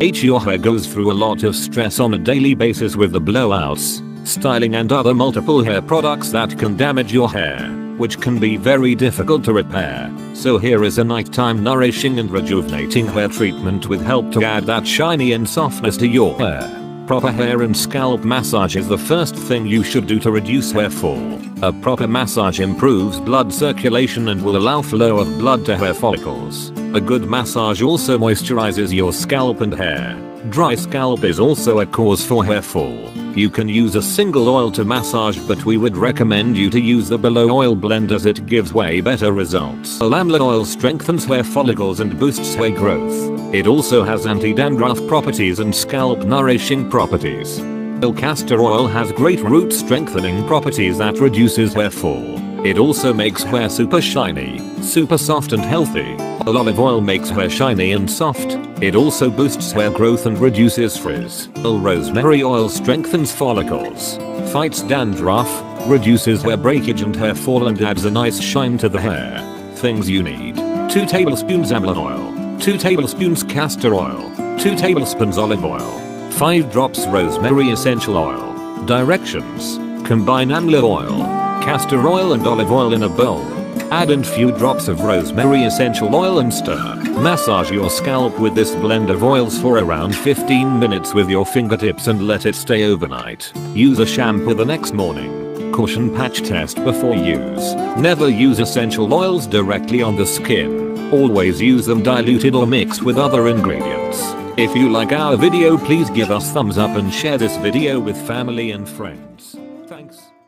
Your hair goes through a lot of stress on a daily basis with the blowouts, styling and other multiple hair products that can damage your hair, which can be very difficult to repair. So here is a nighttime nourishing and rejuvenating hair treatment with help to add that shiny and softness to your hair. Proper hair and scalp massage is the first thing you should do to reduce hair fall. A proper massage improves blood circulation and will allow flow of blood to hair follicles. A good massage also moisturizes your scalp and hair. Dry scalp is also a cause for hair fall. You can use a single oil to massage, but we would recommend you to use the below oil blend as it gives way better results. Amla oil strengthens hair follicles and boosts hair growth. It also has anti-dandruff properties and scalp nourishing properties. Castor oil has great root strengthening properties that reduces hair fall. It also makes hair super shiny, super soft and healthy. Olive oil makes hair shiny and soft. It also boosts hair growth and reduces frizz. Rosemary oil strengthens follicles, fights dandruff, reduces hair breakage and hair fall, and adds a nice shine to the hair. Things you need: 2 tablespoons amla oil, 2 tablespoons castor oil, 2 tablespoons olive oil, 5 drops rosemary essential oil. Directions: combine amla oil, castor oil and olive oil in a bowl. Add in few drops of rosemary essential oil and stir. Massage your scalp with this blend of oils for around 15 minutes with your fingertips and let it stay overnight. Use a shampoo the next morning. Caution: patch test before use. Never use essential oils directly on the skin. Always use them diluted or mixed with other ingredients. If you like our video, please give us thumbs up and share this video with family and friends. Thanks.